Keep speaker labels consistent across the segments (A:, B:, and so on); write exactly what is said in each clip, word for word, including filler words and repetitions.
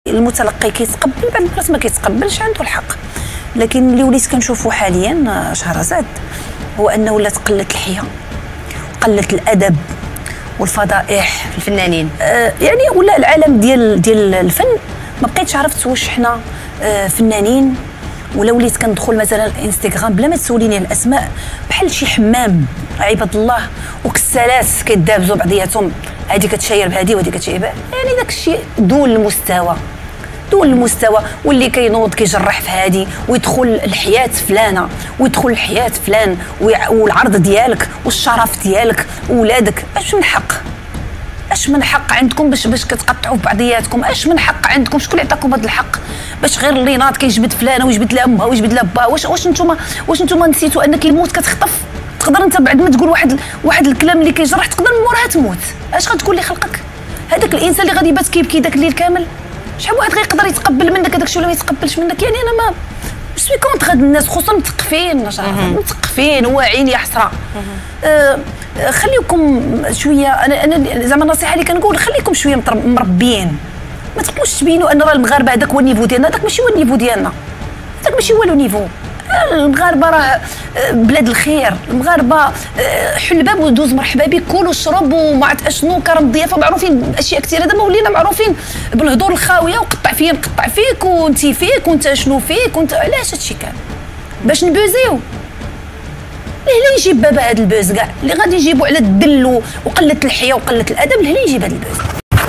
A: المتلقي كيتقبل، بعض المرات ما كيتقبلش، عنده الحق. لكن اللي وليت كنشوفو حاليا شهرزاد هو انه ولات قلت الحياه، قلت الادب والفضائح
B: في الفنانين.
A: آه يعني ولا العالم ديال ديال الفن ما بقيتش عرفت واش حنا آه فنانين، ولا وليت كندخل مثلا الانستغرام بلا ما تسوليني الاسماء بحال شي حمام عباد الله وكسالات كيدابزوا بعضياتهم، هذه كتشاير بهذه وهذه كتشاير بهذه. يعني داك الشيء دون المستوى، دون المستوى، واللي كينوض كيجرح في هذه ويدخل الحياه فلانه ويدخل الحياه فلان والعرض ديالك والشرف ديالك وولادك. اش من حق، اش من حق عندكم باش باش كتقطعوا في بعضياتكم؟ اش من حق عندكم؟ شكون اللي عطاكم هذا الحق باش غير اللي ناض كيجبد فلانه ويجبد لها امها ويجبد لها باها؟ واش واش نتوما واش نتوما نسيتوا انك الموت كتخطف؟ تقدر انت بعد ما تقول واحد واحد الكلام اللي كيجرح تقدر من موراها تموت. اش غتقول لي خلقك؟ هذاك الانسان اللي غادي يبات كيبكي داك الليل كامل، شحال واحد غيقدر يتقبل منك هذاك الشيء ولا ما يتقبلش منك؟ يعني انا ما سوي كونتر هاد الناس، خصوصا مثقفين مثقفين واعيين يا حسره. أه خليكم شويه، انا انا زعما النصيحه اللي كنقول خليكم شويه مربيين، ما تبقوش تبينوا ان راه المغاربه هذاك هو النيفو ديالنا، هذاك ماشي هو النيفو ديالنا، هذاك ماشي هو النيفو. المغاربه راه بلاد الخير، المغاربه حل الباب ودوز مرحبا بك، كل وشرب وما عرفت اشنو، كرم ضيافه، معروفين باشياء كثيره. دابا ولينا معروفين بالهضور الخاويه وقطع فيا نقطع فيك وانت فيك وانت شنو فيك وانت. علاش هادشي كان؟ باش نبوزيو؟ ليه يجيب بابا هذا البوز كاع اللي غادي يجيبوا على الدل وقله الحياه وقله الادب؟ ليه يجيب هذا البوز؟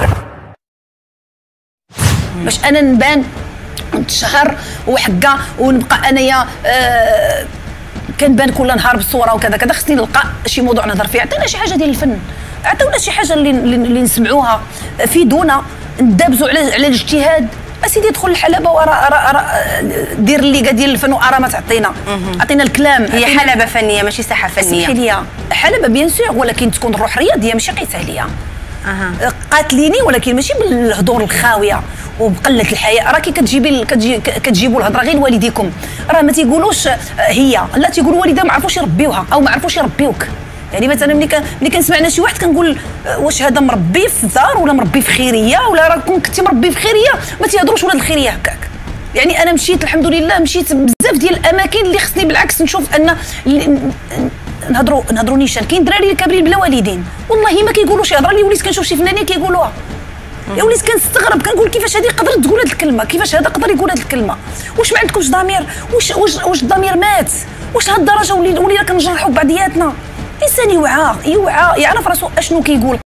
A: باش انا نبان ونتشهر وحكا ونبقى انايا آه كنبان كل نهار بالصوره وكذا كذا؟ خصني نلقى شي موضوع نهضر فيه. عطينا شي حاجه ديال الفن، عطيونا شي حاجه اللي, اللي نسمعوها، فيدونا، ندابزوا على على الاجتهاد. اسيدي دخل الحلبه ورا دير الليغا ديال الفن وارا ما تعطينا، عطينا الكلام.
B: هي حلبه فنيه ماشي ساحه فنيه.
A: اسمحي لي، حلبه بيان سور، ولكن تكون الروح رياضيه ماشي قتاليه. أه. قاتليني ولكن ماشي بالهضور الخاويه وبقله الحياء. راه كي كتجيبي كتجيبوا الهضره غير لوالديكم، راه ما تيقولوش هي، لا تيقولوا والدها ما عرفوش يربيوها او ما عرفوش يربيوك. يعني مثلا ملي ملي كنسمعنا شي واحد كنقول واش هذا مربي في الدار ولا مربي في خيريه؟ ولا راه كون كنتي مربي في خيريه ما تيهضروش ولاد الخيريه هكاك. يعني انا مشيت الحمد لله، مشيت بزاف ديال الاماكن اللي خصني بالعكس نشوف ان نهضروا نهضروا نيشان. كاين دراري كابرين بلا والدين والله ما كيقولوا شي هضره اللي وليت كنشوف شي فنانين كيقولوها. يا وليت كنستغرب، كنقول كيفاش هذه قدرت تقول هذه الكلمه، كيفاش هذا قدر يقول هذه الكلمه؟ واش ما عندكمش ضمير؟ واش واش واش الضمير مات؟ واش هاد الدرجه ولينا كنجرحوا بعضياتنا؟ الانسان يوعى يوعى يعرف راسو اشنو كيقول.